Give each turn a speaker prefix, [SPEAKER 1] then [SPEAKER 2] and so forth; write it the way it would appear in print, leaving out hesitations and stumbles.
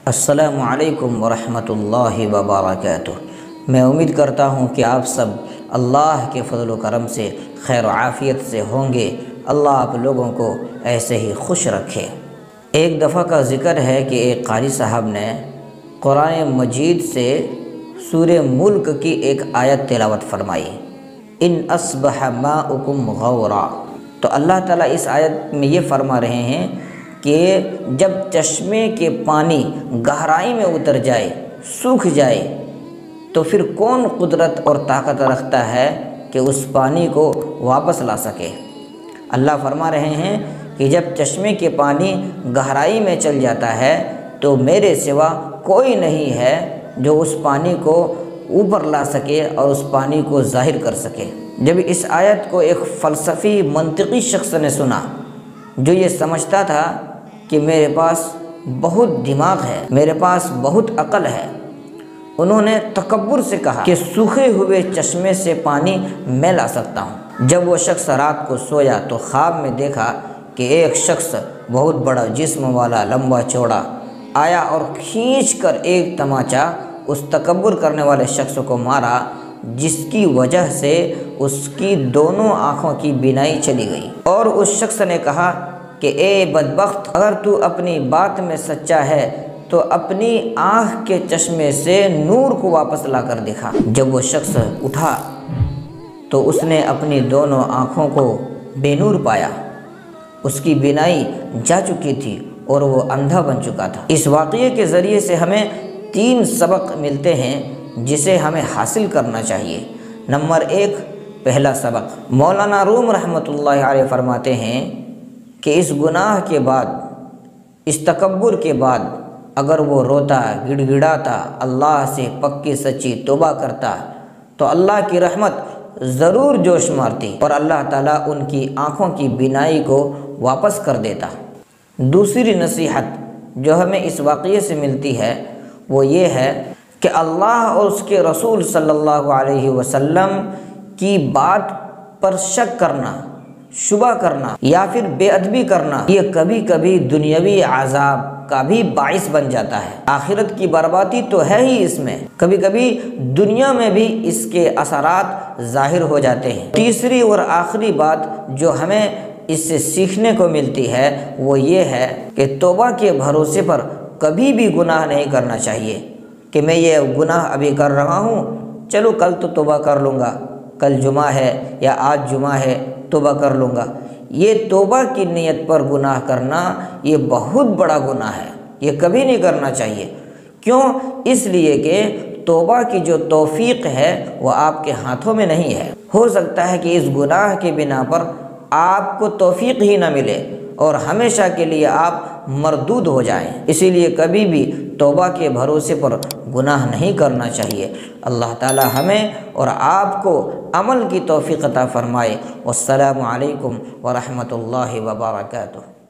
[SPEAKER 1] السلام علیکم ورحمۃ اللہ وبرکاتہ۔ میں امید کرتا ہوں کہ آپ سب اللہ کے فضل و کرم سے خیر و عافیت سے ہوں گے۔ اللہ آپ لوگوں کو ایسے ہی خوش رکھے۔ ایک دفعہ کا ذکر ہے کہ ایک قاری صاحب نے قرآن مجید سے سورہ ملک کی ایک آیت تلاوت فرمائی، ان اصبح ماؤکم غورا۔ تو اللہ تعالیٰ اس آیت میں یہ فرما رہے ہیں کہ جب چشمے کے پانی گہرائی میں اتر جائے، سوکھ جائے، تو پھر کون قدرت اور طاقت رکھتا ہے کہ اس پانی کو واپس لا سکے۔ اللہ فرما رہے ہیں کہ جب چشمے کے پانی گہرائی میں چل جاتا ہے تو میرے سوا کوئی نہیں ہے جو اس پانی کو اوپر لا سکے اور اس پانی کو ظاہر کر سکے۔ جب اس آیت کو ایک فلسفی منطقی شخص نے سنا جو یہ سمجھتا تھا کہ میرے پاس بہت دماغ ہے، میرے پاس بہت عقل ہے، انہوں نے تکبر سے کہا کہ سوکھے ہوئے چشمے سے پانی میں لا سکتا ہوں۔ جب وہ شخص رات کو سویا تو خواب میں دیکھا کہ ایک شخص بہت بڑا جسم والا لمبا چوڑا آیا اور کھینچ کر ایک تماچا اس تکبر کرنے والے شخص کو مارا، جس کی وجہ سے اس کی دونوں آنکھوں کی بینائی چلی گئی۔ اور اس شخص نے کہا کہ اے بدبخت، اگر تو اپنی بات میں سچا ہے تو اپنی آنکھ کے چشمے سے نور کو واپس لا کر دکھا۔ جب وہ شخص اٹھا تو اس نے اپنی دونوں آنکھوں کو بے نور پایا، اس کی بینائی جا چکی تھی اور وہ اندھا بن چکا تھا۔ اس واقعے کے ذریعے سے ہمیں 3 سبق ملتے ہیں جسے ہمیں حاصل کرنا چاہیے۔ نمبر 1، پہلا سبق، مولانا روم رحمۃ اللہ علیہ فرماتے ہیں کہ اس گناہ کے بعد، اس تکبر کے بعد اگر وہ روتا، گڑ گڑاتا، اللہ سے پکی سچی توبہ کرتا تو اللہ کی رحمت ضرور جوش مارتی اور اللہ تعالیٰ ان کی آنکھوں کی بینائی کو واپس کر دیتا۔ دوسری نصیحت جو ہمیں اس واقعے سے ملتی ہے وہ یہ ہے کہ اللہ اور اس کے رسول صلی اللہ علیہ وسلم کی بات پر شک کرنا، شبہ کرنا یا پھر بے ادبی کرنا، یہ کبھی کبھی دنیاوی عذاب کا بھی باعث بن جاتا ہے۔ آخرت کی بربادی تو ہے ہی اس میں، کبھی کبھی دنیا میں بھی اس کے اثرات ظاہر ہو جاتے ہیں۔ تیسری اور آخری بات جو ہمیں اس سے سیکھنے کو ملتی ہے وہ یہ ہے کہ توبہ کے بھروسے پر کبھی بھی گناہ نہیں کرنا چاہیے کہ میں یہ گناہ ابھی کر رہا ہوں، چلو کل تو توبہ کر لوں گا، کل جمعہ ہے یا آج جمعہ ہے توبہ کر لوں گا۔ یہ توبہ کی نیت پر گناہ کرنا یہ بہت بڑا گناہ ہے، یہ کبھی نہیں کرنا چاہیے۔ کیوں؟ اس لیے کہ توبہ کی جو توفیق ہے وہ آپ کے ہاتھوں میں نہیں ہے۔ ہو سکتا ہے کہ اس گناہ کے بنا پر آپ کو توفیق ہی نہ ملے اور ہمیشہ کے لیے آپ مردود ہو جائیں۔ اسی لیے کبھی بھی توبہ کے بھروسے پر گناہ نہیں کرنا چاہیے۔ اللہ تعالی ہمیں اور آپ کو عمل کی توفیق عطا فرمائے۔ والسلام علیکم ورحمۃ اللہ وبرکاتہ۔